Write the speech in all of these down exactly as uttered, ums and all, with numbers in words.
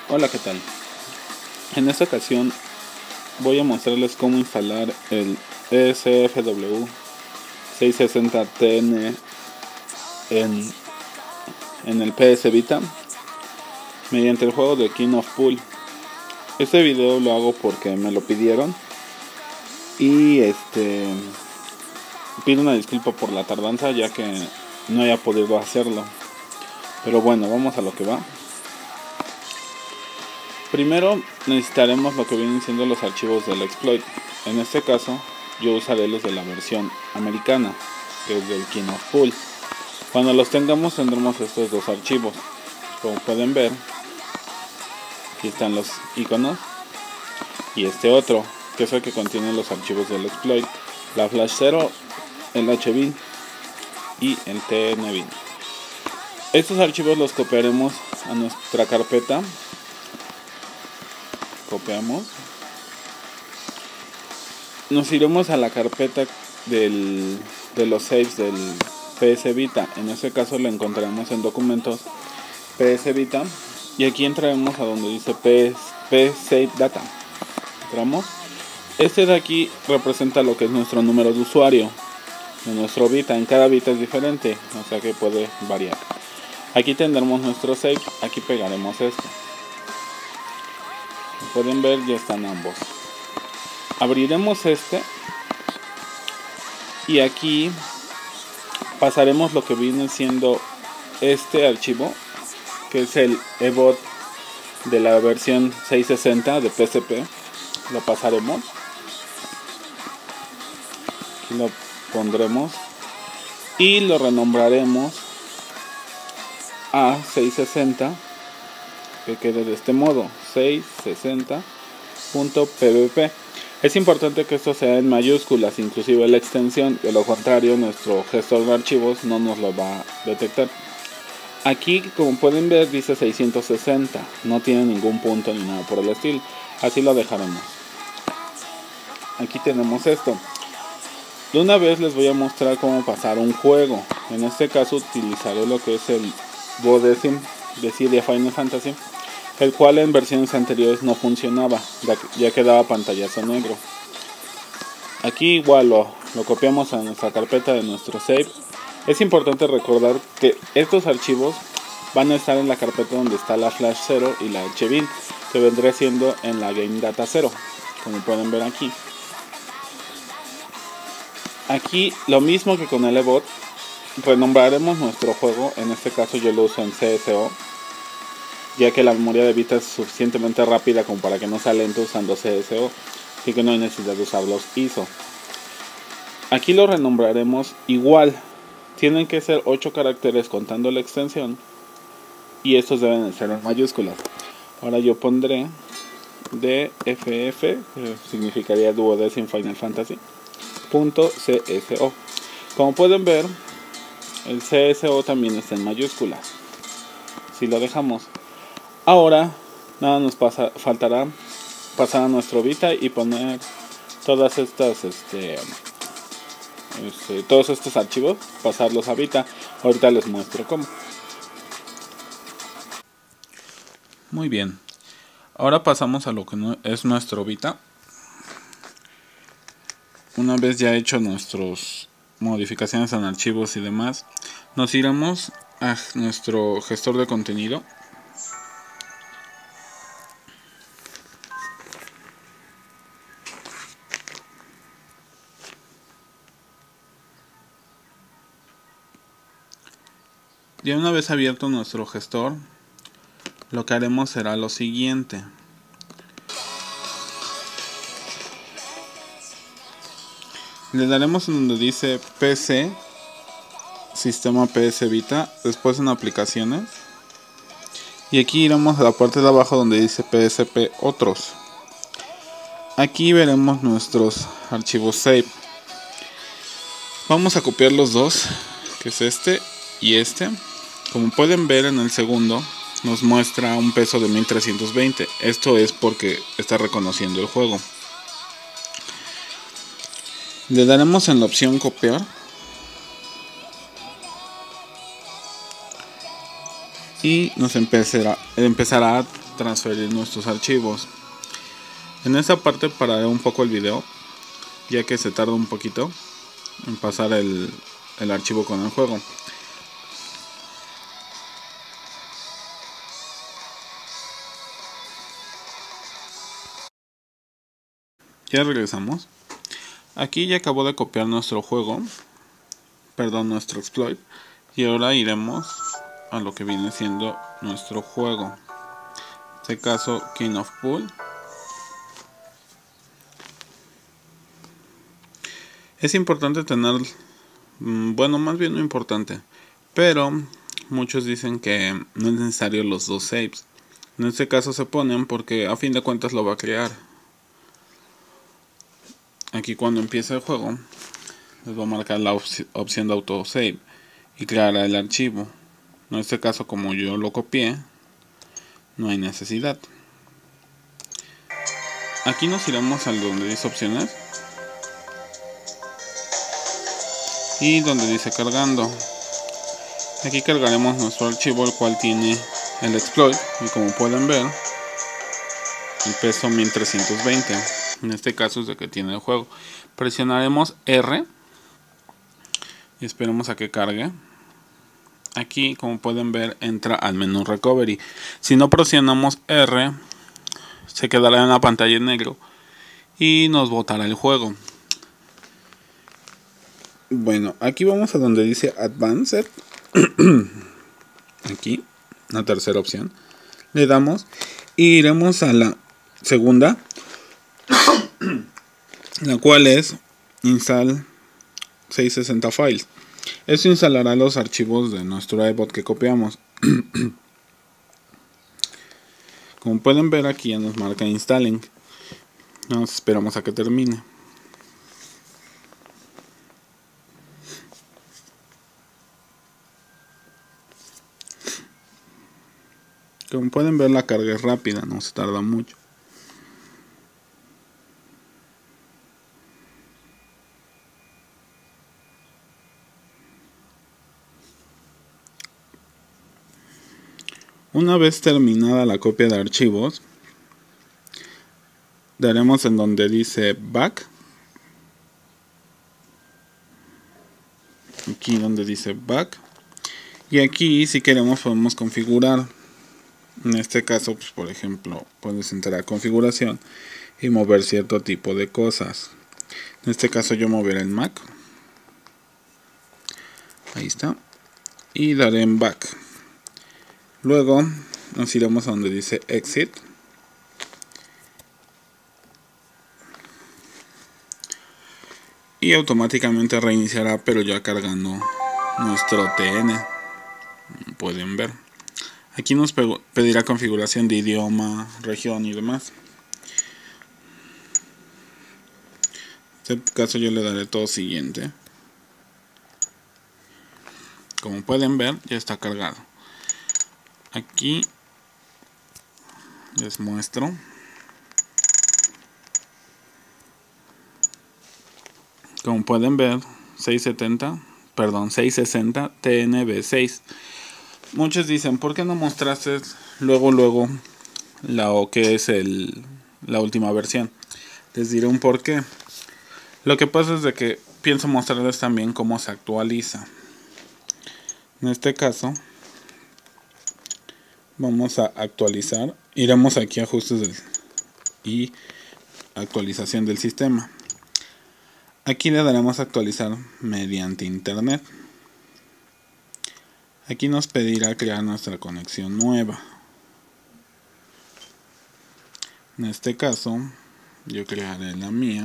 Hola, ¿qué tal? En esta ocasión voy a mostrarles cómo instalar el E S F W seiscientos sesenta T N en, en el P S Vita mediante el juego de King of Pool. Este video lo hago porque me lo pidieron y este pido una disculpa por la tardanza, ya que no haya podido hacerlo. Pero bueno, vamos a lo que va. Primero necesitaremos lo que vienen siendo los archivos del exploit. En este caso yo usaré los de la versión americana, que es del King of Pool. Cuando los tengamos tendremos estos dos archivos. Como pueden ver, aquí están los iconos y este otro, que es el que contiene los archivos del exploit, la flash cero, el H bin y el T N bin. Estos archivos los copiaremos a nuestra carpeta. Copiamos, nos iremos a la carpeta del, de los saves del P S Vita. En este caso la encontraremos en documentos P S Vita y aquí entraremos a donde dice P Save Data. Entramos. Este de aquí representa lo que es nuestro número de usuario de nuestro Vita. En cada Vita es diferente, o sea que puede variar. Aquí tendremos nuestro save, aquí pegaremos esto. Pueden ver, ya están ambos. Abriremos este y aquí pasaremos lo que viene siendo este archivo, que es el E B O T de la versión seiscientos sesenta de P S P. Lo pasaremos, aquí lo pondremos y lo renombraremos a seiscientos sesenta, que quede de este modo, seiscientos sesenta punto P V P. Es importante que esto sea en mayúsculas, inclusive la extensión, de lo contrario nuestro gestor de archivos no nos lo va a detectar. Aquí, como pueden ver, dice seiscientos sesenta, no tiene ningún punto ni nada por el estilo, así lo dejaremos. Aquí tenemos esto. De una vez les voy a mostrar cómo pasar un juego. En este caso utilizaré lo que es el duodécimo de Cydia Final Fantasy, el cual en versiones anteriores no funcionaba, ya que daba pantallazo negro. Aquí igual lo, lo copiamos a nuestra carpeta de nuestro save. Es importante recordar que estos archivos van a estar en la carpeta donde está la flash cero y la H bin, que vendría siendo en la game data cero, como pueden ver aquí. Aquí lo mismo que con el E B O T, renombraremos nuestro juego. En este caso yo lo uso en C S O, ya que la memoria de Vita es suficientemente rápida como para que no sea lento usando C S O, así que no hay necesidad de usar los I S O. Aquí lo renombraremos igual, tienen que ser ocho caracteres contando la extensión y estos deben de ser en mayúsculas. Ahora yo pondré D F F, que significaría Duodécimo Final Fantasy, punto C S O. Como pueden ver, el C S O también está en mayúsculas. Si lo dejamos, ahora nada nos pasa, faltará pasar a nuestro Vita y poner todas estas este, este, todos estos archivos, pasarlos a Vita. Ahorita les muestro cómo. Muy bien, ahora pasamos a lo que no es nuestro Vita. Una vez ya hecho nuestras modificaciones en archivos y demás, nos iremos a nuestro gestor de contenido. Ya una vez abierto nuestro gestor, lo que haremos será lo siguiente. Le daremos en donde dice P C, Sistema P S Vita, después en aplicaciones. Y aquí iremos a la parte de abajo donde dice P S P Otros. Aquí veremos nuestros archivos save. Vamos a copiar los dos, que es este y este. Como pueden ver, en el segundo nos muestra un peso de mil trescientos veinte. Esto es porque está reconociendo el juego. Le daremos en la opción copiar y nos empezará, empezará transferir nuestros archivos. En esta parte pararé un poco el video, ya que se tarda un poquito en pasar el, el archivo con el juego. Ya regresamos. Aquí ya acabó de copiar nuestro juego, perdón, nuestro exploit, y ahora iremos a lo que viene siendo nuestro juego. En este caso, King of Pool. Es importante tener, bueno, más bien no importante, pero muchos dicen que no es necesario los dos saves. En este caso se ponen porque a fin de cuentas lo va a crear. Aquí cuando empiece el juego les va a marcar la op opción de autosave y creará el archivo. En este caso, como yo lo copié, no hay necesidad. Aquí nos iremos al donde dice opciones y donde dice cargando. Aquí cargaremos nuestro archivo, el cual tiene el exploit, y como pueden ver el peso mil trescientos veinte. En este caso es de que tiene el juego. Presionaremos R y esperemos a que cargue. Aquí, como pueden ver, entra al menú recovery. Si no presionamos R, se quedará en la pantalla en negro y nos botará el juego. Bueno, aquí vamos a donde dice Advanced. Aquí, la tercera opción. Le damos y iremos a la segunda, la cual es Install seiscientos sesenta Files. Esto instalará los archivos de nuestro iBot que copiamos. Como pueden ver, aquí ya nos marca Installing. Nos esperamos a que termine. Como pueden ver, la carga es rápida, no se tarda mucho. Una vez terminada la copia de archivos, daremos en donde dice Back. Aquí donde dice Back. Y aquí, si queremos, podemos configurar. En este caso, pues, por ejemplo, puedes entrar a configuración y mover cierto tipo de cosas. En este caso yo moveré el Mac. Ahí está. Y daré en Back. Luego nos iremos a donde dice Exit. Y automáticamente reiniciará, pero ya cargando nuestro T N. Pueden ver. Aquí nos pedirá configuración de idioma, región y demás. En este caso yo le daré todo siguiente. Como pueden ver, ya está cargado. Aquí les muestro. Como pueden ver, seiscientos setenta, perdón, seiscientos sesenta T N V seis. Muchos dicen, ¿por qué no mostraste luego luego la o que es el la última versión? Les diré un porqué. Lo que pasa es de que pienso mostrarles también cómo se actualiza. En este caso vamos a actualizar, iremos aquí a ajustes del, y actualización del sistema. Aquí le daremos a actualizar mediante internet. Aquí nos pedirá crear nuestra conexión nueva. En este caso yo crearé la mía.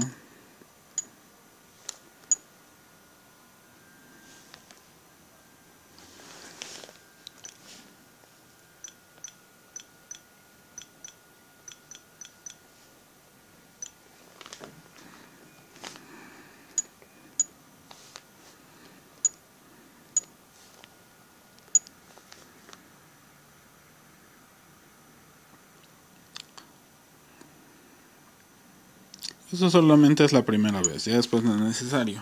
Eso solamente es la primera vez, ya después no es necesario.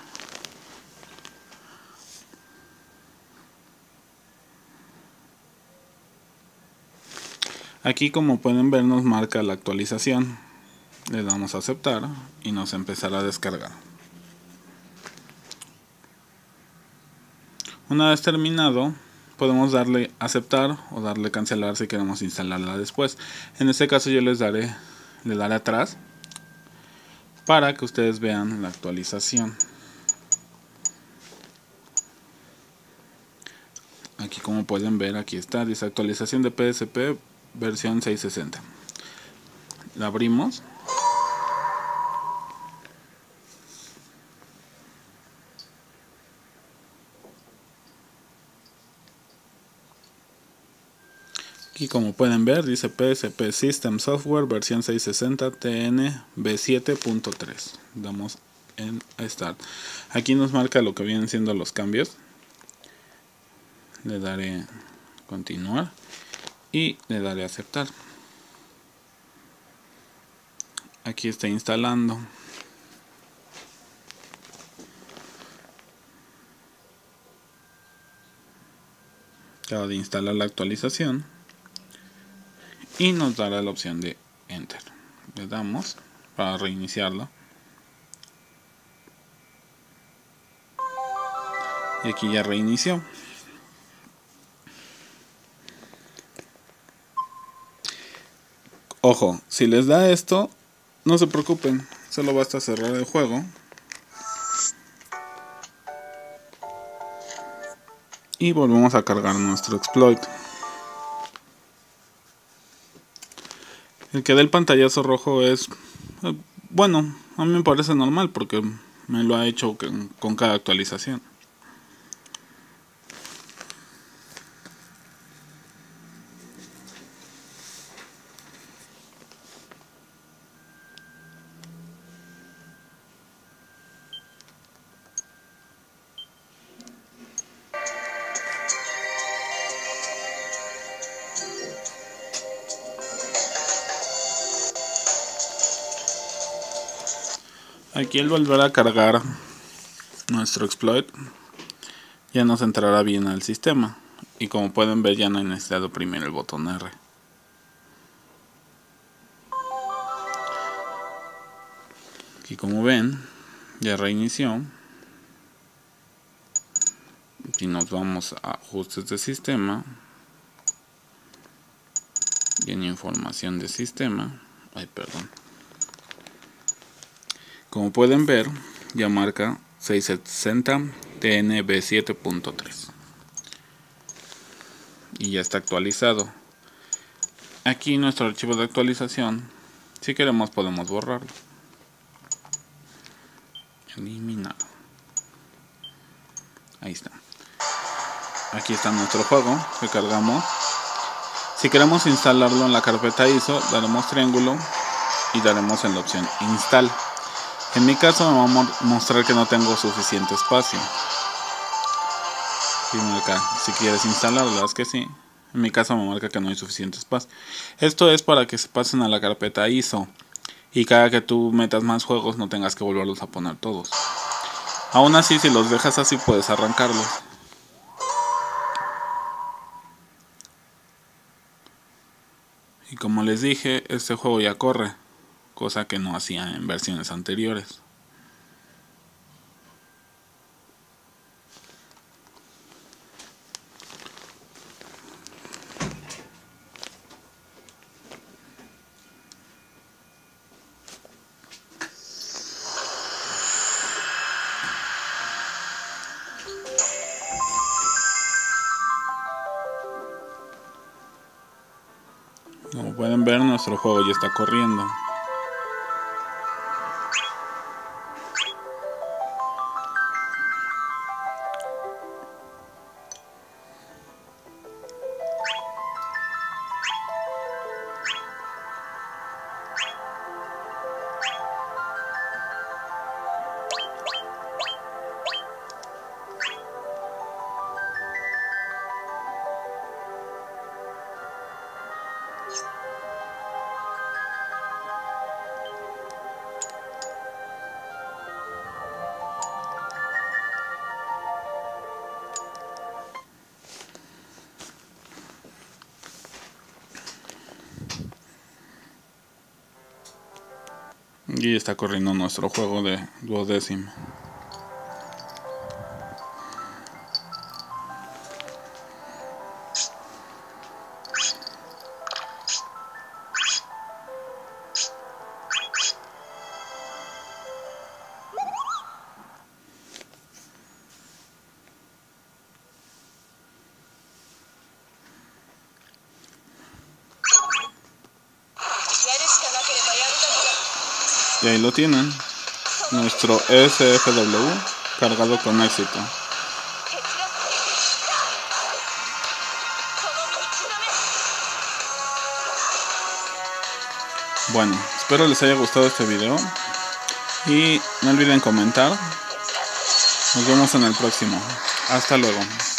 Aquí, como pueden ver, nos marca la actualización. Le damos a aceptar y nos empezará a descargar. Una vez terminado, podemos darle aceptar o darle cancelar si queremos instalarla después. En este caso yo les daré, le daré atrás para que ustedes vean la actualización. Aquí, como pueden ver, aquí está, dice actualización de P S P versión seiscientos sesenta. La abrimos. Aquí, como pueden ver, dice P S P System Software versión seiscientos sesenta T N V siete punto tres. Damos en Start. Aquí nos marca lo que vienen siendo los cambios. Le daré continuar y le daré aceptar. Aquí está instalando. Acaba de instalar la actualización y nos dará la opción de Enter. Le damos para reiniciarlo. Y aquí ya reinició. Ojo, si les da esto, no se preocupen, solo basta cerrar el juego y volvemos a cargar nuestro exploit. El que da el pantallazo rojo es, eh, bueno, a mí me parece normal porque me lo ha hecho con, con cada actualización. Aquí al volver a cargar nuestro exploit ya nos entrará bien al sistema, y como pueden ver ya no he necesitado oprimir el botón R. Aquí, como ven, ya reinició. Si nos vamos a ajustes de sistema y en información de sistema, ay perdón, como pueden ver ya marca seiscientos sesenta T N V siete punto tres y ya está actualizado. Aquí nuestro archivo de actualización, si queremos podemos borrarlo, eliminar. Ahí está. Aquí está nuestro juego que cargamos. Si queremos instalarlo en la carpeta I S O, daremos triángulo y daremos en la opción Install. En mi caso me va a mostrar que no tengo suficiente espacio. Acá, si quieres instalarlo, es que sí. En mi caso me marca que no hay suficiente espacio. Esto es para que se pasen a la carpeta I S O y cada que tú metas más juegos no tengas que volverlos a poner todos. Aún así, si los dejas así puedes arrancarlos. Y como les dije, este juego ya corre, cosa que no hacía en versiones anteriores. Como pueden ver, nuestro juego ya está corriendo. Y está corriendo nuestro juego de duodécimo. Y ahí lo tienen, nuestro E S F W cargado con éxito. Bueno, espero les haya gustado este video y no olviden comentar. Nos vemos en el próximo. Hasta luego.